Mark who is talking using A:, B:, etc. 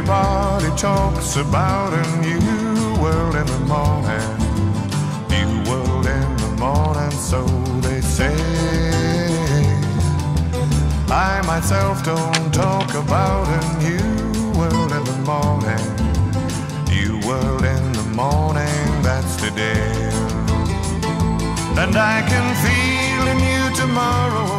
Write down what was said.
A: everybody talks about a new world in the morning. New world in the morning, so they say. I myself don't talk about a new world in the morning. New world in the morning, that's today. And I can feel a new tomorrow